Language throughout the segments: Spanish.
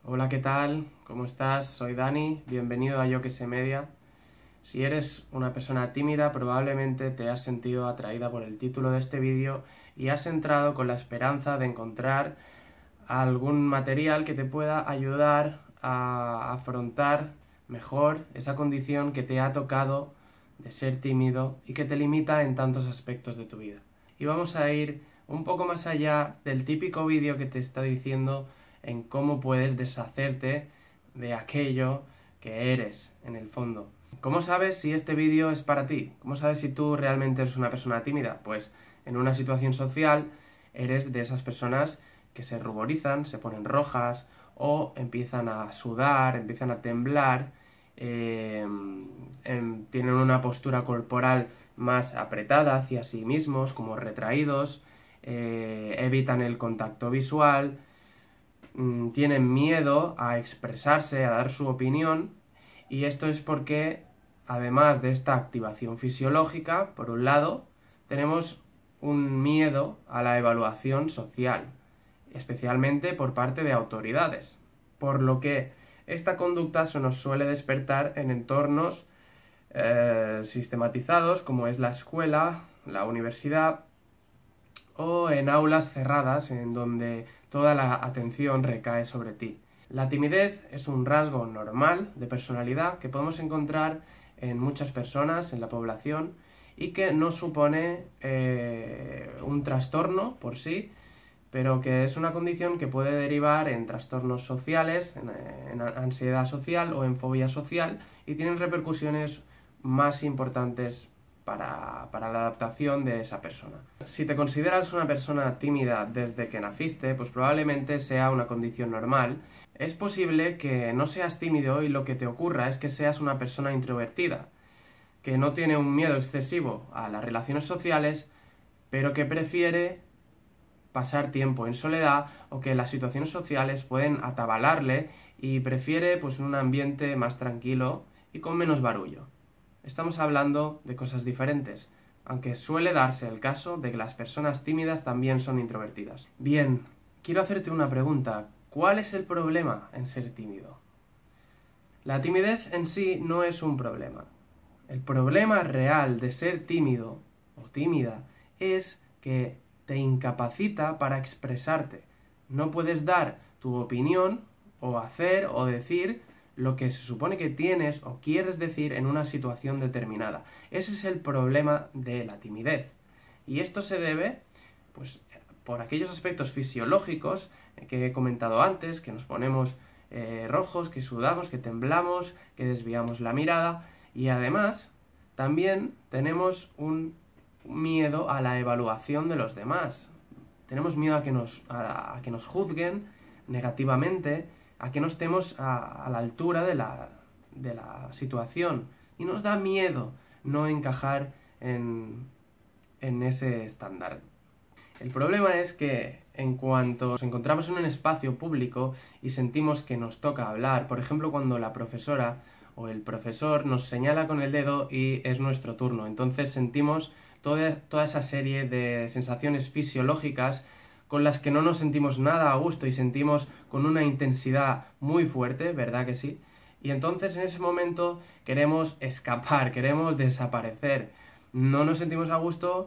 Hola, ¿qué tal? ¿Cómo estás? Soy Dani, bienvenido a Yo Que Sé Media. Si eres una persona tímida, probablemente te has sentido atraída por el título de este vídeo y has entrado con la esperanza de encontrar algún material que te pueda ayudar a afrontar mejor esa condición que te ha tocado de ser tímido y que te limita en tantos aspectos de tu vida. Y vamos a ir un poco más allá del típico vídeo que te está diciendo en cómo puedes deshacerte de aquello que eres en el fondo. ¿Cómo sabes si este vídeo es para ti? ¿Cómo sabes si tú realmente eres una persona tímida? Pues en una situación social eres de esas personas que se ruborizan, se ponen rojas o empiezan a sudar, empiezan a temblar, tienen una postura corporal más apretada hacia sí mismos, como retraídos, evitan el contacto visual, tienen miedo a expresarse, a dar su opinión, y esto es porque, además de esta activación fisiológica, por un lado, tenemos un miedo a la evaluación social, especialmente por parte de autoridades, por lo que esta conducta se nos suele despertar en entornos sistematizados como es la escuela, la universidad o en aulas cerradas en donde toda la atención recae sobre ti. La timidez es un rasgo normal de personalidad que podemos encontrar en muchas personas en la población y que no supone un trastorno por sí, pero que es una condición que puede derivar en trastornos sociales, en ansiedad social o en fobia social, y tienen repercusiones más importantes para la adaptación de esa persona. Si te consideras una persona tímida desde que naciste, pues probablemente sea una condición normal. Es posible que no seas tímido y lo que te ocurra es que seas una persona introvertida, que no tiene un miedo excesivo a las relaciones sociales, pero que prefiere pasar tiempo en soledad o que las situaciones sociales pueden atabalarle y prefiere pues un ambiente más tranquilo y con menos barullo. Estamos hablando de cosas diferentes, aunque suele darse el caso de que las personas tímidas también son introvertidas. Bien, quiero hacerte una pregunta. ¿Cuál es el problema en ser tímido? La timidez en sí no es un problema. El problema real de ser tímido o tímida es que te incapacita para expresarte. No puedes dar tu opinión o hacer o decir lo que se supone que tienes o quieres decir en una situación determinada. Ese es el problema de la timidez. Y esto se debe, pues, por aquellos aspectos fisiológicos que he comentado antes, que nos ponemos rojos, que sudamos, que temblamos, que desviamos la mirada, y además también tenemos un miedo a la evaluación de los demás. Tenemos miedo a que nos juzguen negativamente, a que no estemos a la altura de la situación. Y nos da miedo no encajar en ese estándar. El problema es que en cuanto nos encontramos en un espacio público y sentimos que nos toca hablar, por ejemplo cuando la profesora o el profesor nos señala con el dedo y es nuestro turno, entonces sentimos toda esa serie de sensaciones fisiológicas con las que no nos sentimos nada a gusto y sentimos con una intensidad muy fuerte, ¿verdad que sí? Y entonces en ese momento queremos escapar, queremos desaparecer, no nos sentimos a gusto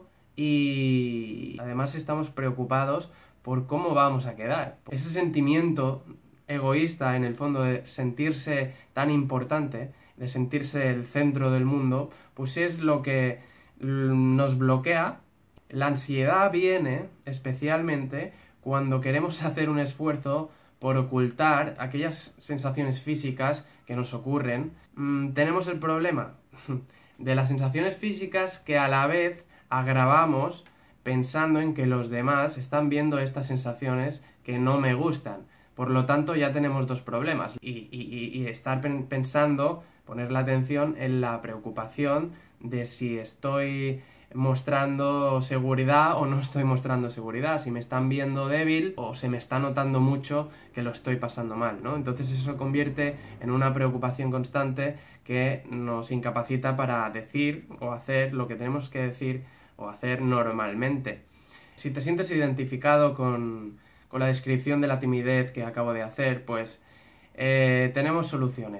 y además estamos preocupados por cómo vamos a quedar. Ese sentimiento egoísta en el fondo de sentirse tan importante, de sentirse el centro del mundo, pues es lo que nos bloquea. La ansiedad viene especialmente cuando queremos hacer un esfuerzo por ocultar aquellas sensaciones físicas que nos ocurren. Tenemos el problema de las sensaciones físicas que a la vez agravamos pensando en que los demás están viendo estas sensaciones que no me gustan. Por lo tanto, ya tenemos dos problemas. Y estar pensando, poner la atención en la preocupación de si estoy mostrando seguridad o no estoy mostrando seguridad, si me están viendo débil o se me está notando mucho que lo estoy pasando mal, ¿no? Entonces eso convierte en una preocupación constante que nos incapacita para decir o hacer lo que tenemos que decir o hacer normalmente. Si te sientes identificado con la descripción de la timidez que acabo de hacer, pues Tenemos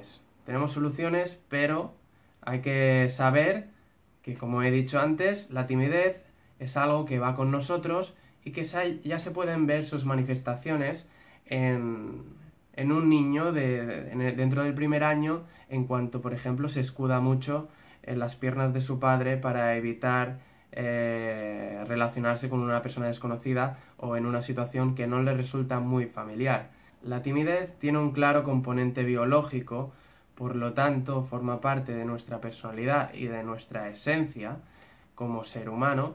soluciones, pero hay que saber que, como he dicho antes, la timidez es algo que va con nosotros y que ya se pueden ver sus manifestaciones en un niño dentro del primer año, en cuanto, por ejemplo, se escuda mucho en las piernas de su padre para evitar relacionarse con una persona desconocida o en una situación que no le resulta muy familiar. La timidez tiene un claro componente biológico, por lo tanto forma parte de nuestra personalidad y de nuestra esencia como ser humano,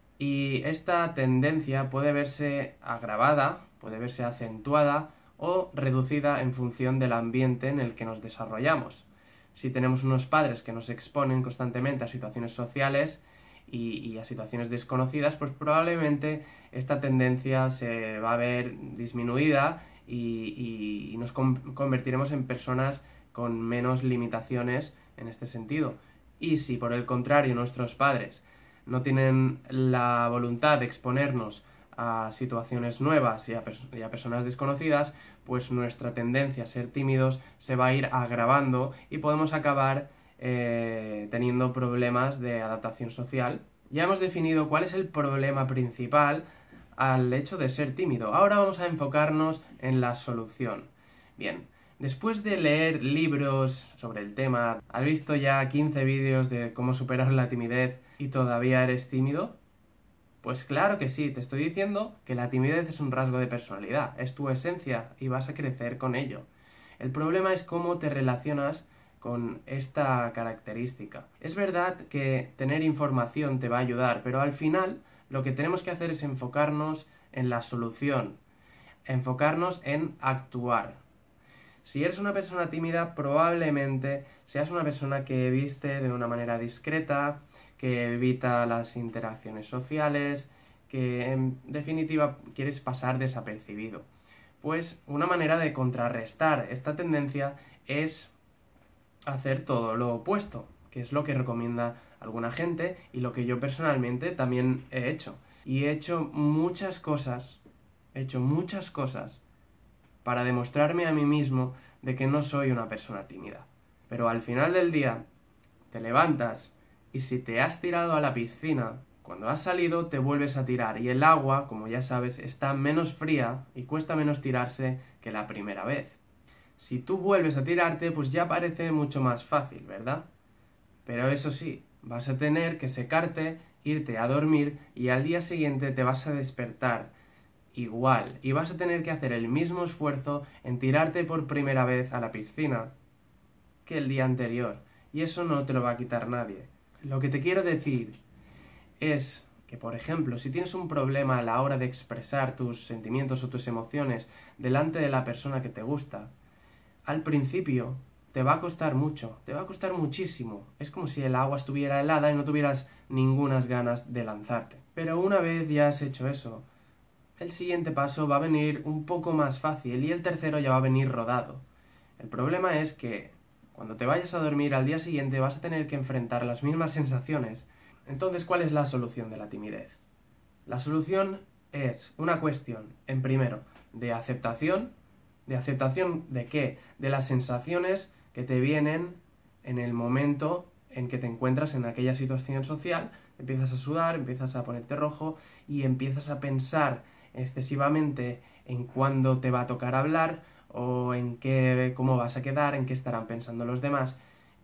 y esta tendencia puede verse agravada, puede verse acentuada o reducida en función del ambiente en el que nos desarrollamos. Si tenemos unos padres que nos exponen constantemente a situaciones sociales y a situaciones desconocidas, pues probablemente esta tendencia se va a ver disminuida y nos convertiremos en personas con menos limitaciones en este sentido. Y si por el contrario nuestros padres no tienen la voluntad de exponernos a situaciones nuevas y a personas desconocidas, pues nuestra tendencia a ser tímidos se va a ir agravando y podemos acabar teniendo problemas de adaptación social. Ya hemos definido cuál es el problema principal al hecho de ser tímido. Ahora vamos a enfocarnos en la solución. Bien, después de leer libros sobre el tema, ¿has visto ya 15 vídeos de cómo superar la timidez y todavía eres tímido? Pues claro que sí, te estoy diciendo que la timidez es un rasgo de personalidad, es tu esencia y vas a crecer con ello. El problema es cómo te relacionas con esta característica. Es verdad que tener información te va a ayudar, pero al final lo que tenemos que hacer es enfocarnos en la solución, enfocarnos en actuar. Si eres una persona tímida, probablemente seas una persona que viste de una manera discreta, que evita las interacciones sociales, que en definitiva quieres pasar desapercibido. Pues una manera de contrarrestar esta tendencia es hacer todo lo opuesto, que es lo que recomienda alguna gente y lo que yo personalmente también he hecho. Y he hecho muchas cosas para demostrarme a mí mismo de que no soy una persona tímida. Pero al final del día, te levantas y si te has tirado a la piscina, cuando has salido te vuelves a tirar y el agua, como ya sabes, está menos fría y cuesta menos tirarse que la primera vez. Si tú vuelves a tirarte, pues ya parece mucho más fácil, ¿verdad? Pero eso sí, vas a tener que secarte, irte a dormir y al día siguiente te vas a despertar igual y vas a tener que hacer el mismo esfuerzo en tirarte por primera vez a la piscina que el día anterior, y eso no te lo va a quitar nadie. Lo que te quiero decir es que, por ejemplo, si tienes un problema a la hora de expresar tus sentimientos o tus emociones delante de la persona que te gusta, al principio te va a costar mucho, te va a costar muchísimo. Es como si el agua estuviera helada y no tuvieras ningunas ganas de lanzarte. Pero una vez ya has hecho eso, el siguiente paso va a venir un poco más fácil y el tercero ya va a venir rodado. El problema es que cuando te vayas a dormir al día siguiente vas a tener que enfrentar las mismas sensaciones. Entonces, ¿cuál es la solución de la timidez? La solución es una cuestión, en primero, de aceptación. ¿De aceptación de qué? De las sensaciones que te vienen en el momento en que te encuentras en aquella situación social. Empiezas a sudar, empiezas a ponerte rojo y empiezas a pensar excesivamente en cuándo te va a tocar hablar o en cómo vas a quedar, en qué estarán pensando los demás.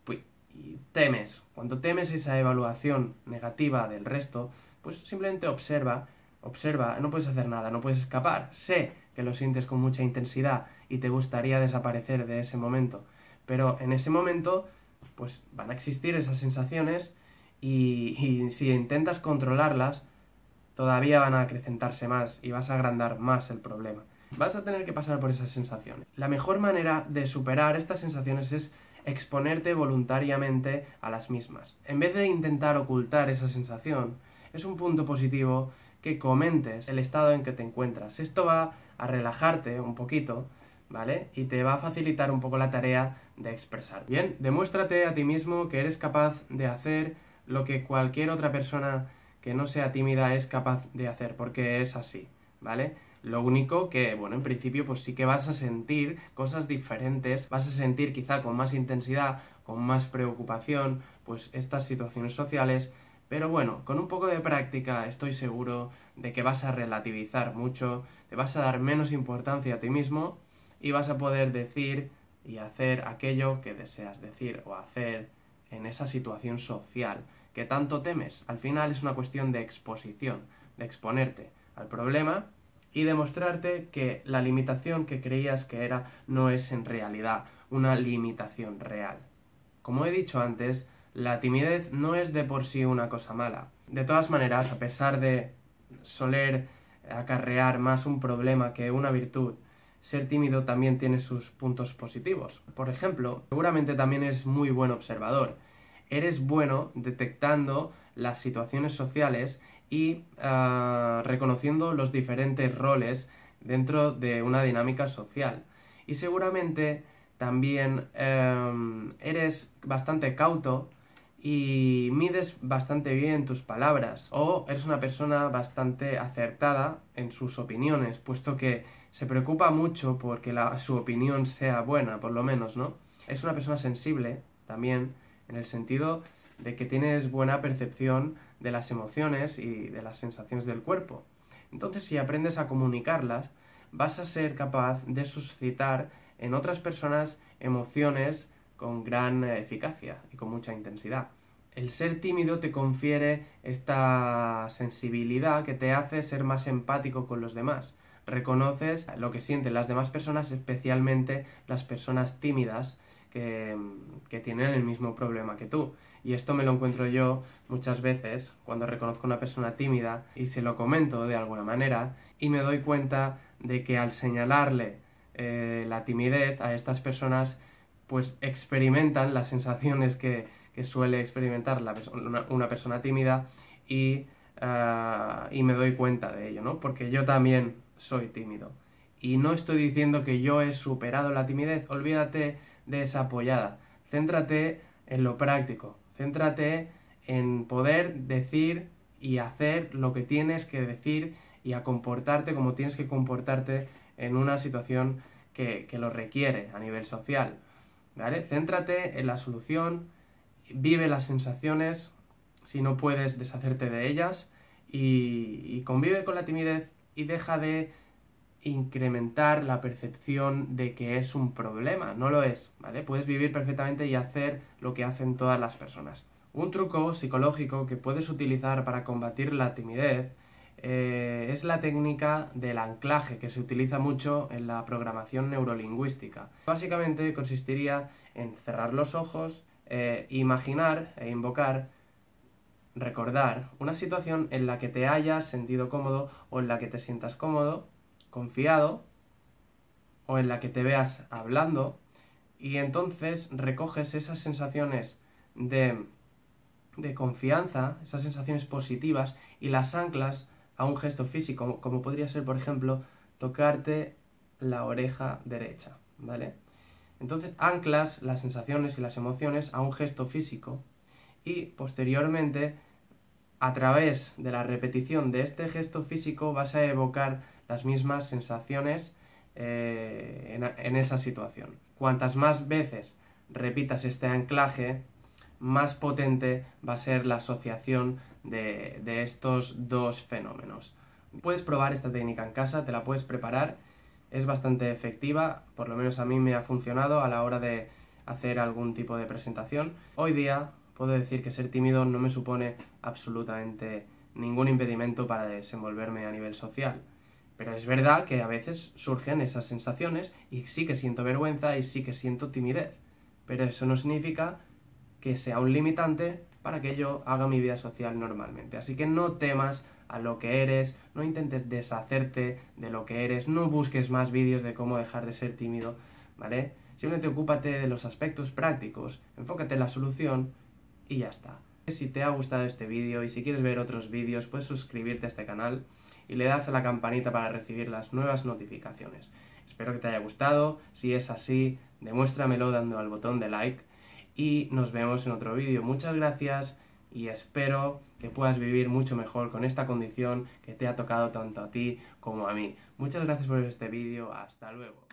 Y temes. Cuando temes esa evaluación negativa del resto, pues simplemente observa, no puedes hacer nada, no puedes escapar. Sé que lo sientes con mucha intensidad y te gustaría desaparecer de ese momento, pero en ese momento pues van a existir esas sensaciones y si intentas controlarlas, todavía van a acrecentarse más y vas a agrandar más el problema. Vas a tener que pasar por esas sensaciones. La mejor manera de superar estas sensaciones es exponerte voluntariamente a las mismas. En vez de intentar ocultar esa sensación, es un punto positivo que comentes el estado en que te encuentras. Esto va a relajarte un poquito, ¿vale? Y te va a facilitar un poco la tarea de expresar. Bien, demuéstrate a ti mismo que eres capaz de hacer lo que cualquier otra persona que no sea tímida es capaz de hacer, porque es así, ¿vale? Lo único que, bueno, en principio pues sí que vas a sentir cosas diferentes, vas a sentir quizá con más intensidad, con más preocupación, pues estas situaciones sociales, pero bueno, con un poco de práctica estoy seguro de que vas a relativizar mucho, te vas a dar menos importancia a ti mismo y vas a poder decir y hacer aquello que deseas decir o hacer en esa situación social que tanto temes. Al final es una cuestión de exposición, de exponerte al problema y demostrarte que la limitación que creías que era no es en realidad una limitación real. Como he dicho antes, la timidez no es de por sí una cosa mala. De todas maneras, a pesar de soler acarrear más un problema que una virtud, ser tímido también tiene sus puntos positivos. Por ejemplo, seguramente también eres muy buen observador. Eres bueno detectando las situaciones sociales y reconociendo los diferentes roles dentro de una dinámica social. Y seguramente también eres bastante cauto y mides bastante bien tus palabras, o eres una persona bastante acertada en sus opiniones, puesto que se preocupa mucho porque su opinión sea buena, por lo menos, ¿no? Es una persona sensible también, en el sentido de que tienes buena percepción de las emociones y de las sensaciones del cuerpo. Entonces, si aprendes a comunicarlas, vas a ser capaz de suscitar en otras personas emociones con gran eficacia y con mucha intensidad. El ser tímido te confiere esta sensibilidad que te hace ser más empático con los demás. Reconoces lo que sienten las demás personas, especialmente las personas tímidas que tienen el mismo problema que tú. Y esto me lo encuentro yo muchas veces cuando reconozco a una persona tímida y se lo comento de alguna manera y me doy cuenta de que al señalarle la timidez a estas personas pues experimentan las sensaciones que suele experimentar una persona tímida y me doy cuenta de ello, ¿no? Porque yo también soy tímido. Y no estoy diciendo que yo he superado la timidez, olvídate de esa apoyada. Céntrate en lo práctico, céntrate en poder decir y hacer lo que tienes que decir y a comportarte como tienes que comportarte en una situación que lo requiere a nivel social, ¿vale? Céntrate en la solución, vive las sensaciones, si no puedes deshacerte de ellas, y convive con la timidez y deja de incrementar la percepción de que es un problema. No lo es, ¿vale? Puedes vivir perfectamente y hacer lo que hacen todas las personas. Un truco psicológico que puedes utilizar para combatir la timidez es la técnica del anclaje, que se utiliza mucho en la programación neurolingüística. Básicamente consistiría en cerrar los ojos, imaginar e invocar, recordar una situación en la que te hayas sentido cómodo o en la que te sientas cómodo, confiado, o en la que te veas hablando, y entonces recoges esas sensaciones de confianza, esas sensaciones positivas, y las anclas a un gesto físico, como podría ser, por ejemplo, tocarte la oreja derecha, ¿vale? Entonces anclas las sensaciones y las emociones a un gesto físico y posteriormente, a través de la repetición de este gesto físico, vas a evocar las mismas sensaciones en esa situación. Cuantas más veces repitas este anclaje, más potente va a ser la asociación de estos dos fenómenos. Puedes probar esta técnica en casa, te la puedes preparar, es bastante efectiva, por lo menos a mí me ha funcionado a la hora de hacer algún tipo de presentación. Hoy día puedo decir que ser tímido no me supone absolutamente ningún impedimento para desenvolverme a nivel social. Pero es verdad que a veces surgen esas sensaciones y sí que siento vergüenza y sí que siento timidez. Pero eso no significa que sea un limitante para que yo haga mi vida social normalmente. Así que no temas a lo que eres, no intentes deshacerte de lo que eres, no busques más vídeos de cómo dejar de ser tímido, ¿vale? Simplemente ocúpate de los aspectos prácticos, enfócate en la solución y ya está. Si te ha gustado este vídeo y si quieres ver otros vídeos, puedes suscribirte a este canal y le das a la campanita para recibir las nuevas notificaciones. Espero que te haya gustado, si es así, demuéstramelo dando al botón de like y nos vemos en otro vídeo. Muchas gracias y espero que que puedas vivir mucho mejor con esta condición que te ha tocado tanto a ti como a mí. Muchas gracias por ver este vídeo, hasta luego.